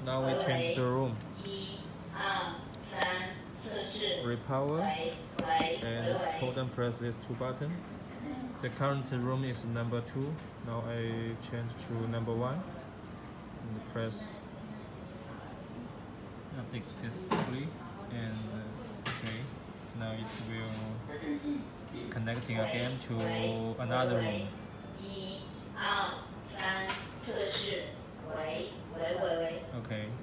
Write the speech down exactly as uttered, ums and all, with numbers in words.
Now we change the room. Repower and hold and press these two buttons. The current room is number two. Now I change to number one and press update successfully, and uh, okay, now it will connecting again to another room. Okay.